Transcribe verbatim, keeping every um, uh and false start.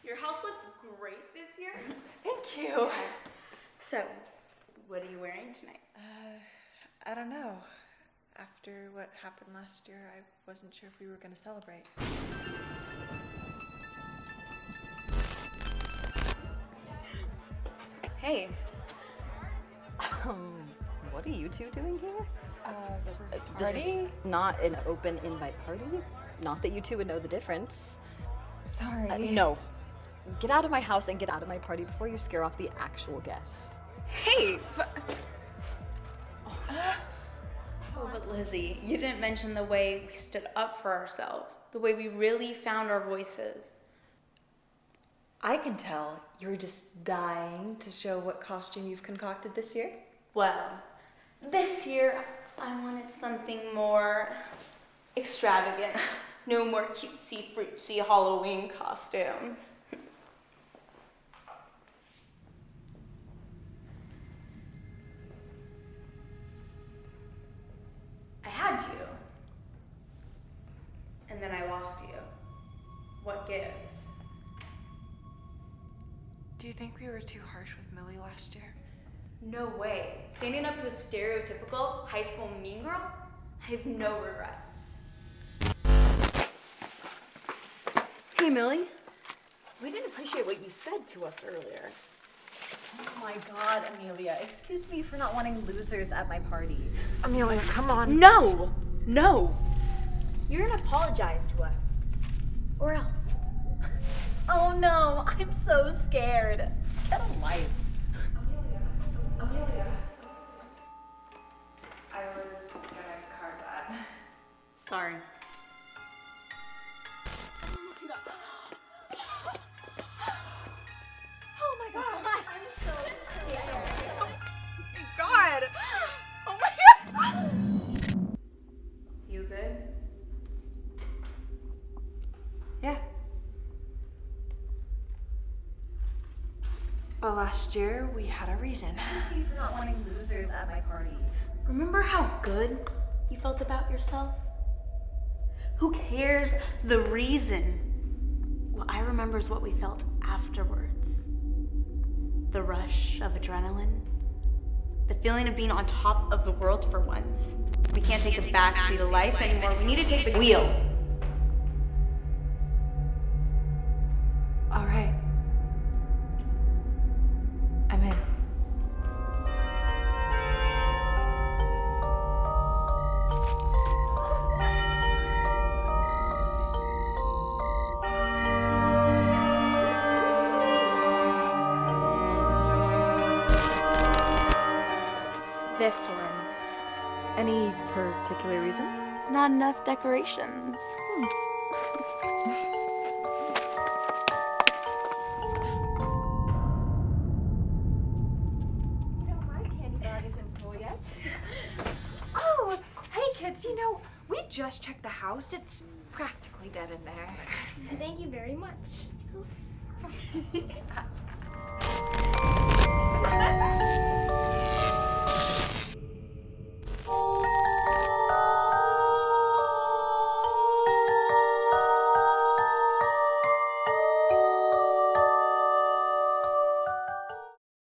Your house looks great this year. Thank you. So, what are you wearing tonight? Uh, I don't know. After what happened last year, I wasn't sure if we were going to celebrate. Hey. Um, what are you two doing here? Uh, This party? is not an open invite party. Not that you two would know the difference. Sorry. Uh, no. Get out of my house and get out of my party before you scare off the actual guests. Hey, but... Oh, but Lizzie, you didn't mention the way we stood up for ourselves, the way we really found our voices. I can tell you're just dying to show what costume you've concocted this year. Well, this year I wanted something more extravagant. No more cutesy, fruitsy Halloween costumes. I had you. And then I lost you. What gives? Do you think we were too harsh with Millie last year? No way. Standing up to a stereotypical high school mean girl? I have no regrets. Hey, Millie. We didn't appreciate what you said to us earlier. Oh my god, Amelia. Excuse me for not wanting losers at my party. Amelia, come on. No! No! You're gonna apologize to us. Or else. Oh no, I'm so scared. Get a life. Amelia. Amelia. I was gonna card that. Sorry. Oh my god. I'm so scared. God! Oh my god! You good? Yeah. Well, last year we had a reason. Thank you for not wanting losers at my party. Remember how good you felt about yourself? Who cares the reason? What I remember is what we felt afterwards. The rush of adrenaline. The feeling of being on top of the world for once. We can't take the backseat of life anymore. We need to take the wheel. All right. I'm in. This one. Any particular reason? Not enough decorations. You know, my candy bag isn't full yet. Oh, hey kids, you know, we just checked the house. It's practically dead in there. Thank you very much.